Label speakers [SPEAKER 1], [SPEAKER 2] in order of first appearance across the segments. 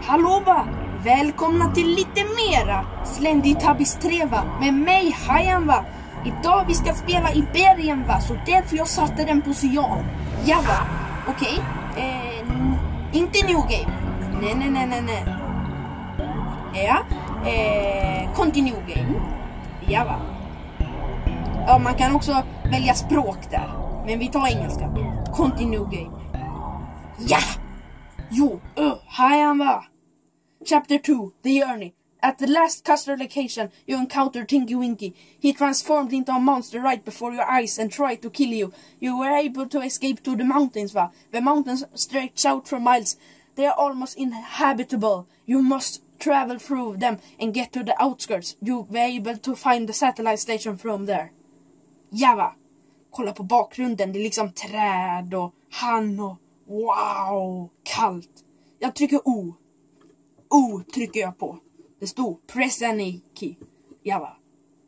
[SPEAKER 1] Hallå va! Välkomna till lite mera Slendytubbies 3 va? Med mig Hajan va? Idag vi ska spela i bergen va? Så därför jag satte den på cyan. Ja va? Okej. Inte new game. Nej. Ja. Continue game. Ja va? Ja, man kan också välja språk där. Men vi tar engelska. Continue game. Ja! Jo, Hajan va? Chapter 2, The Journey. At the last Custard location, you encounter Tinky Winky. He transformed into a monster right before your eyes and tried to kill you. You were able to escape to the mountains, va? The mountains stretch out for miles. They are almost inhabitable. You must travel through them and get to the outskirts. You were able to find the satellite station from there. Ja, va? Kolla på bakgrunden. Det är liksom träd och han och... Wow! Kallt. Jag trycker O. O trycker jag på. Det står press any key. Ja va.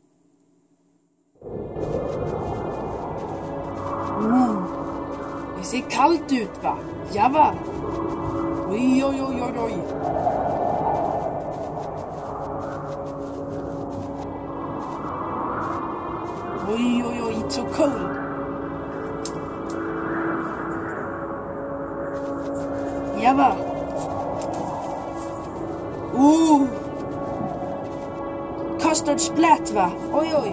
[SPEAKER 1] Det ser kallt ut va. Ja va. Oj. Oj, it's so cold. Ja va. Custard splat va? Oj.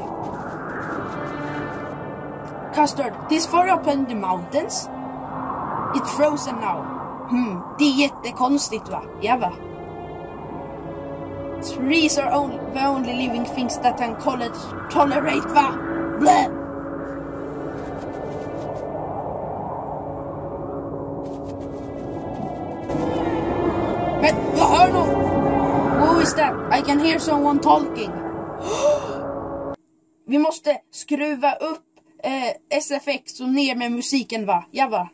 [SPEAKER 1] Custard, this far up in the mountains? It's frozen now. Det är jättekonstigt va? Ja va? Trees are the only living things that can tolerate va? Blä! Men jag hör något! Who is that? I can hear someone talking. Vi måste skruva upp SFX och ner med musiken va? Ja va?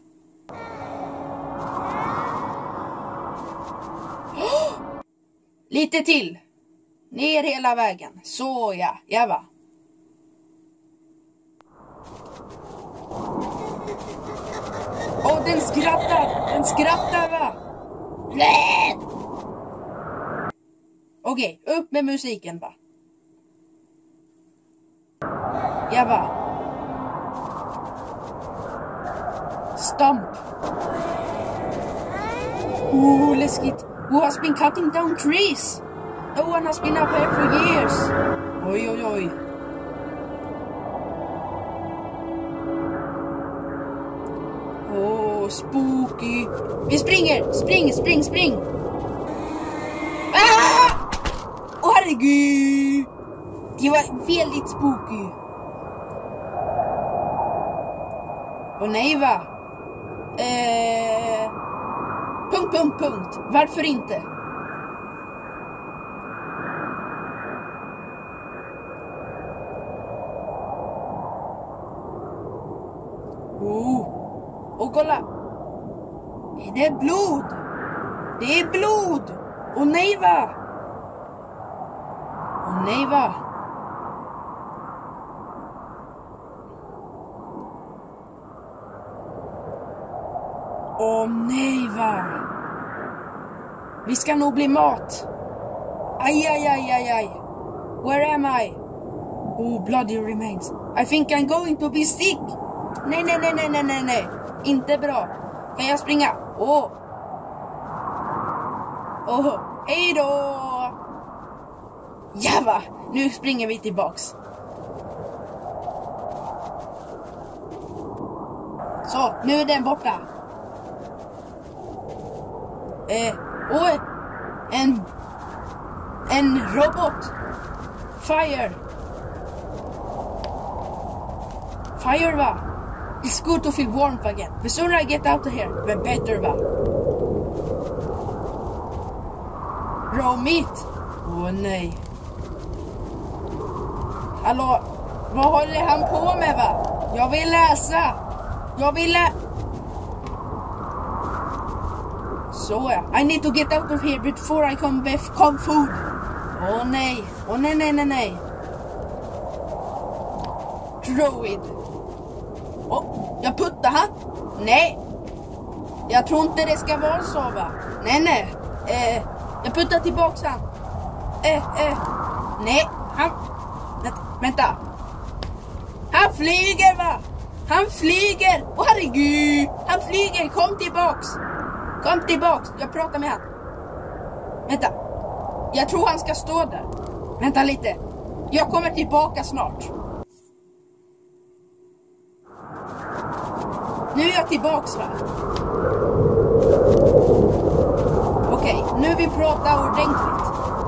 [SPEAKER 1] Lite till. Ner hela vägen. Så ja. Ja va? Den skrattar va? Okej, upp med musiken va. Ja va. Stomp. Läskigt. Who has been cutting down trees? No one has been up here for years. Oj. Spooky. Vi springer. Spring. Herregud. Det var väldigt spooky. Nej va? Punkt. Varför inte? Och kolla. Det är blod. Och nej va? Vi ska nog bli mat. Aj. Where am I? Bloody remains. I think I'm going to be sick. Nej. Inte bra. Kan jag springa? Hej då. Ja va. Nu springer vi tillbaks. Så, nu är den borta. En robot. Fire va? It's good to feel warmth again. The sooner I get out of here, the better va? Raw meat. Nej. Hallå, vad håller han på med va? Jag vill läsa. Så ja. I need to get out of here before I come with food. Nej. Droid. Jag puttar han. Nej. Jag tror inte det ska vara så va. Nej. Jag puttar tillbaks han. Nej, han... Vänta. Han flyger va? Han flyger! Åh herregud! Han flyger! Kom tillbaks! Kom tillbaks! Jag pratar med han. Vänta. Jag tror han ska stå där. Vänta lite. Jag kommer tillbaka snart. Nu är jag tillbaks va? Okej, nu vi pratar ordentligt.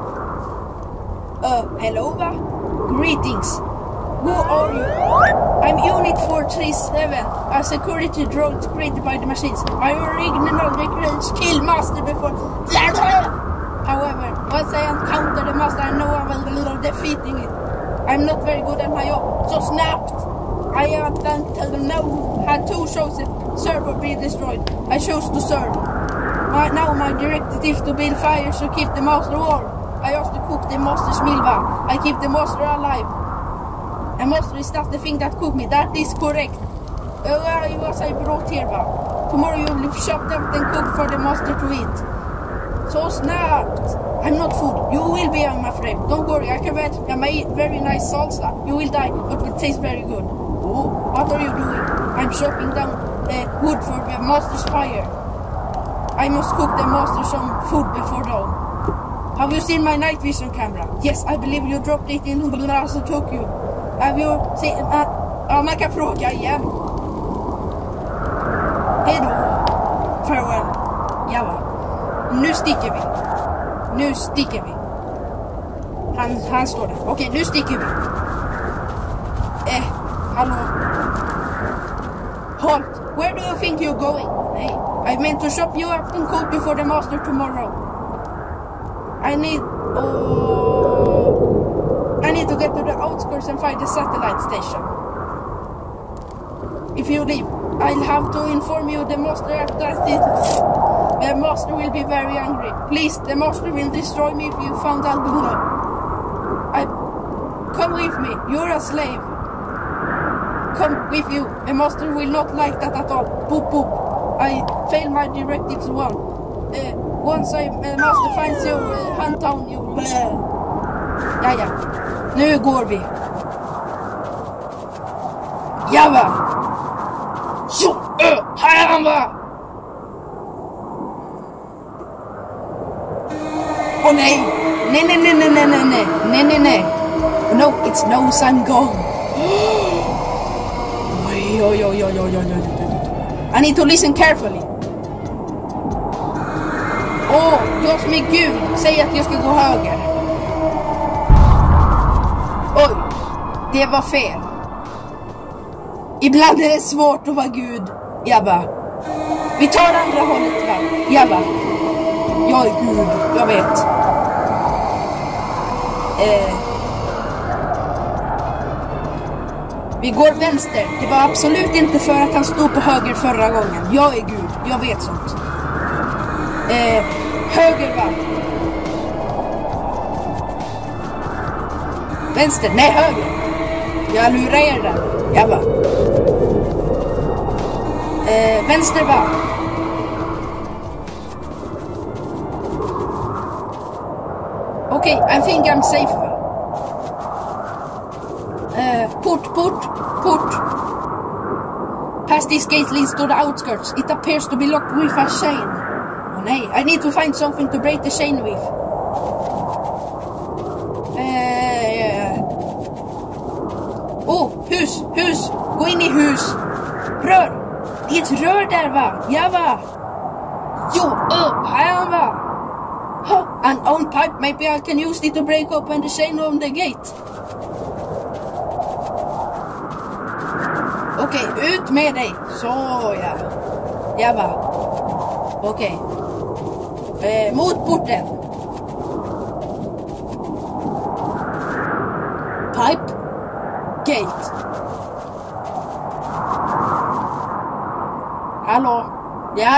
[SPEAKER 1] Hello va? Greetings. Who are you? I'm Unit 437, a security drone created by the machines. I original recruits kill master before... However, once I encounter the master, I know I will defeating it. I'm not very good at my job, so snapped. I until now had two chosen. Serve or be destroyed. I chose to serve. Now my directive is to build fires to keep the master warm. I also cook the master's meal. I keep the master alive. The master is not the thing that cooked me. That is correct. It was I brought here. Tomorrow you will chop up and cook for the master to eat. So snapped. I'm not food. You will be, I'm afraid. Don't worry. I can bet I made very nice salsa. You will die, but it tastes very good. Oh, what are you doing? I'm chopping down wood for the master's fire. I must cook the master some food before dawn. Have you seen my night vision camera? Yes, I believe you dropped it in Plaza Tokyo. Have you seen... man kan fråga igen. Hej då. Farewell. Java. Nu sticker vi. Nu sticker vi. Han står där. Okej, nu sticker vi. Hallå. Halt. Where do you think you're going? Hey, I meant to shop you up and cook you for the master tomorrow. I need to get to the outskirts and find the satellite station. If you leave, I'll have to inform you the master the master will be very angry. Please, the master will destroy me if you found out. Come with me, you're a slave. Come with you, the master will not like that at all. Boop boop. I failed my directives once master finds you, hunt down you. Ja. Nu går vi. Java! Så, här han var! Åh nej! Nej. No, it's no sun gone. Oj. I need to listen carefully. Jag som är Gud säger att jag ska gå höger. Oj, det var fel. Ibland är det svårt att vara Gud. Jabba. Vi tar andra hållet va? Jabba. Jag är Gud, jag vet. Vi går vänster. Det var absolut inte för att han stod på höger förra gången. Jag är Gud, jag vet sånt. Höger va? Vänster, nej höger. Jag lurar er där. Jabba. Vänster va? Okej, I think I'm safe va? Port. Past this gate leads to the outskirts. It appears to be locked with a chain. Oh nej, I need to find something to break the chain with. Hus. Gå in i hus. Rör. Det är ett rör där va? Ja va? Jo, här va? An own pipe. Maybe I can use it to break open the chain on the gate. Okej, ut med dig. Så ja. Ja va? Okej. Mot porten. Pipe. Gate. Hallå? Ja.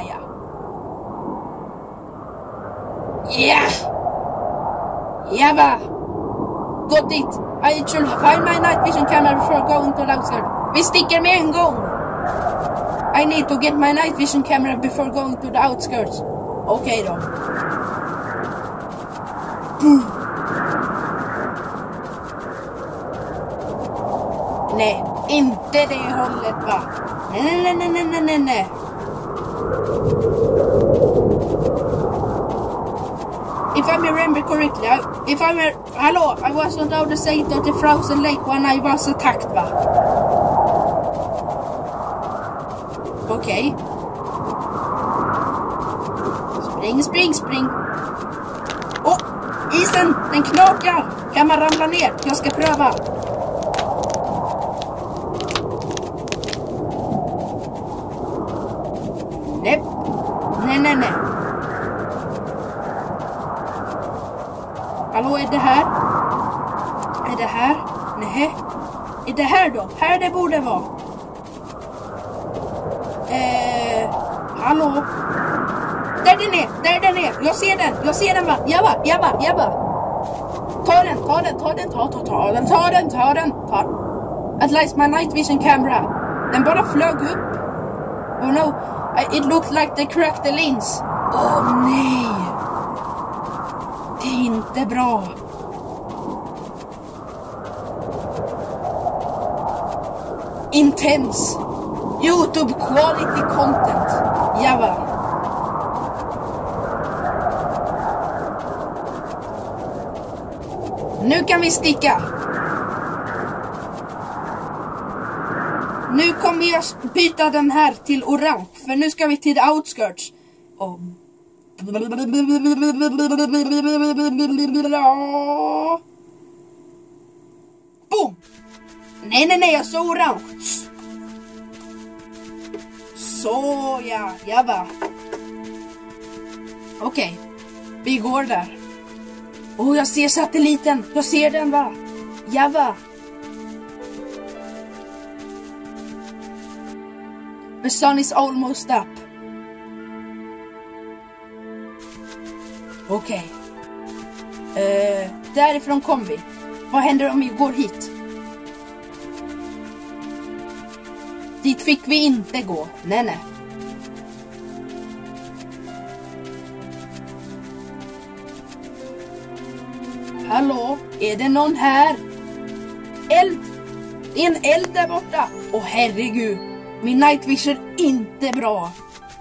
[SPEAKER 1] Ja va? Got it. I should find my night vision camera before going to the outskirts. Vi sticker med en gång. I need to get my night vision camera before going to the outskirts. Okej då. Nej, inte det hållet va. Nej. If I remember correctly, hello, I was on the other side of the frozen lake when I was attacked va. Okej. Spring. Åh, isen, den knakar. Kan man ramla ner? Jag ska pröva. Nej. Hallå, är det här? Nej. Är det här då? Här det borde vara. Hallå? Där den är. Jag ser den va? Jabba. Ta den. At least my night vision camera. Den bara flög upp. Oh no, it looked like they cracked the lens. Åh nej. Det är inte bra. Intense YouTube quality content. Java. Nu kan vi sticka. Nu kommer jag byta den här till orange. För nu ska vi till the outskirts. Och boom! Nej, jag så orange. Så ja, jabba. Okej, vi går där. Åh, jag ser satelliten. Jag ser den va? Jabba. The sun is almost up. Okej. Därifrån kom vi. Vad händer om vi går hit? Dit fick vi inte gå. Nej. Hallå? Är det någon här? Eld! Det är en eld där borta. Åh herregud. Min night vision är inte bra.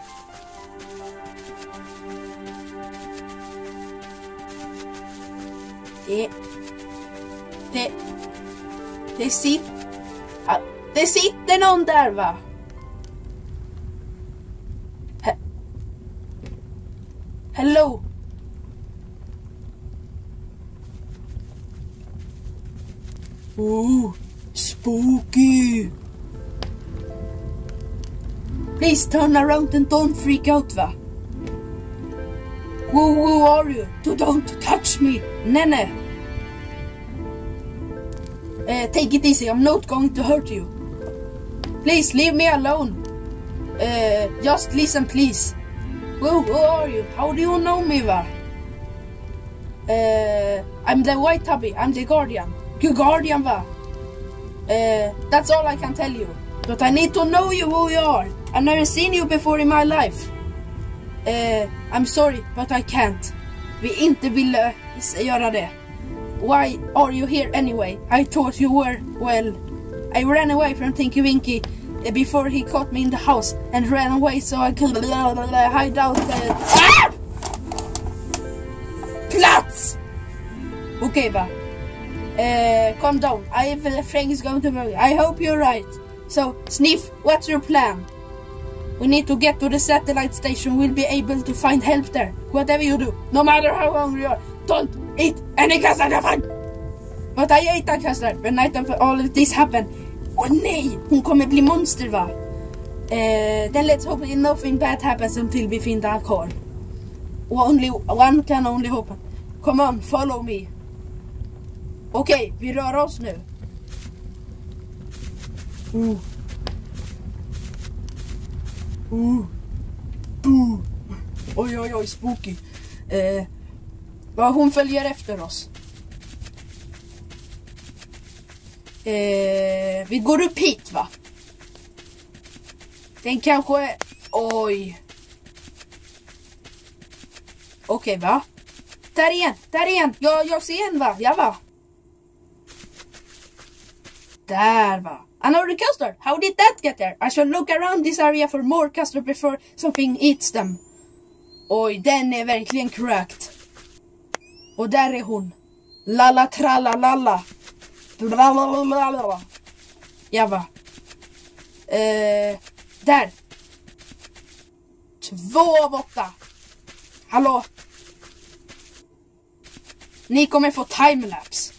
[SPEAKER 1] Det sitter någon där va? Hello. Oh, spooky. Please turn around and don't freak out va? Who are you? Don't touch me. Nej. Take it easy, I'm not going to hurt you. Please leave me alone. Just listen please. Who are you? How do you know me va? I'm the white tubby, I'm the guardian. You guardian va? That's all I can tell you. But I need to know you who you are. I've never seen you before in my life. I'm sorry, but I can't. Vi inte ville göra det. Why are you here anyway? I thought you were, well, I ran away from Tinky Winky before he caught me in the house and ran away so I could hide out. Plats! Okay, va? Calm down. I have a friend is going to work. I hope you're right. So, Sniff, what's your plan? We need to get to the satellite station. We'll be able to find help there. Whatever you do, no matter how hungry you are, don't eat any custard. But I ate a custard when night of all of this happened. Åh nej, hon kommer bli monster va? Then let's hope nothing bad happens until we find our car. Only one can only hope. Come on, follow me. Okej, vi rör oss nu. Oj, spooky. Hon följer efter oss. Vi går upp hit va? Den kanske... Oj. Okej, va? Där igen. Jag ser en, va? Ja, va? Där, va? Another custer. How did that get there? I shall look around this area for more custer before something eats them. Oj, den är verkligen cracked. Och där är hon. Lalla tralla lalla. Blablabla. Ja, va? Där. 2 av 8. Hallå? Ni kommer få timelapse.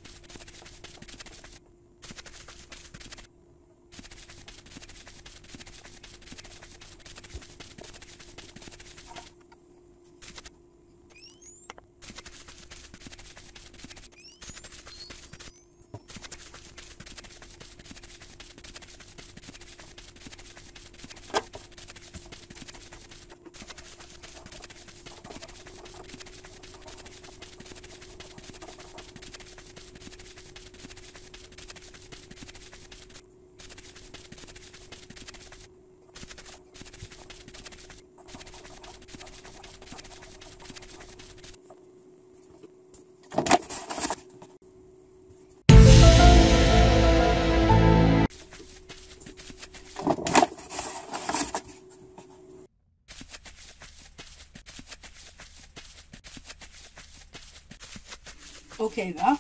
[SPEAKER 1] Okej, va?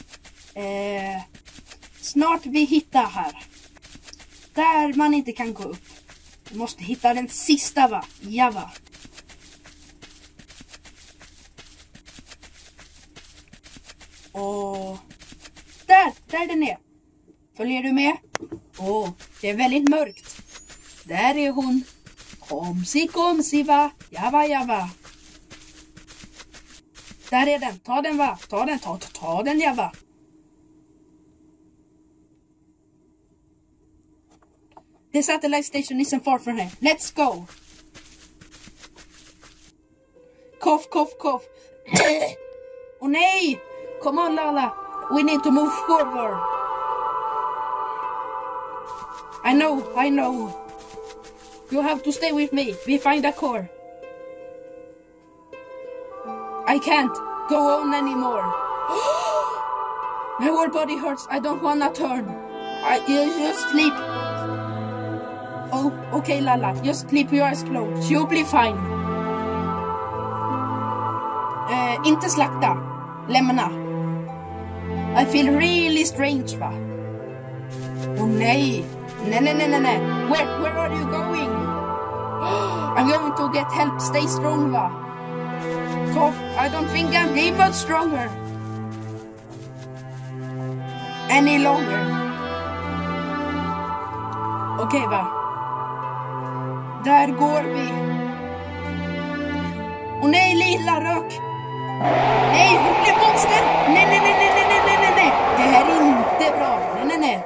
[SPEAKER 1] Snart vi hittar här. Där man inte kan gå upp. Vi måste hitta den sista, va? Ja, va? Och där den är. Följer du med? Det är väldigt mörkt. Där är hon. Komsi, va? Ja, va? Där är den. Ta den, va? Ta den, ja, va? The satellite station isn't far from here. Let's go. Cough. Oh nej! Come on, Lala. We need to move forward. I know. You have to stay with me. We find a core. I can't go on anymore. My whole body hurts. I don't wanna turn. You just sleep. Oh, okay, Lala. Just sleep your eyes closed. You'll be fine. Inte slakta. Lämna. I feel really strange, va? Oh nej. Nej. Where are you going? I'm going to get help. Stay strong, va? Cough. I don't think I'm getting much stronger any longer. Okej, va? Där går vi. Och nej, lilla rök. Nej, hon blir monster. Nej. Det här är inte bra. Nej.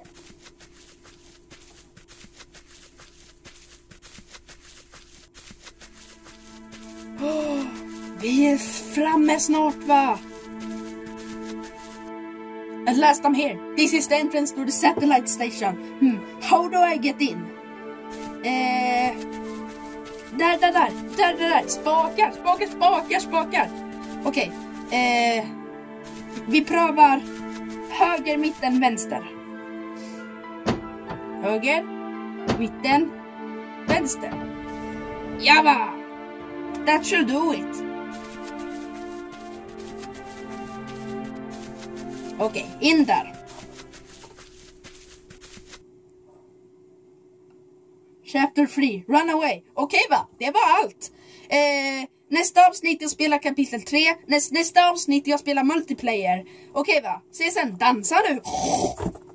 [SPEAKER 1] Vi är framme snart, va? At last I'm here. This is the entrance to the satellite station. How do I get in? Där. Spakar. Okej. Vi prövar höger, mitten, vänster. Höger, mitten, vänster. Java! That should do it. Okej, in där. Chapter 3, run away. Okej, va? Det var allt. Nästa avsnitt jag spelar kapitel 3. Nästa avsnitt jag spelar multiplayer. Okej, va? Se sen, dansa nu.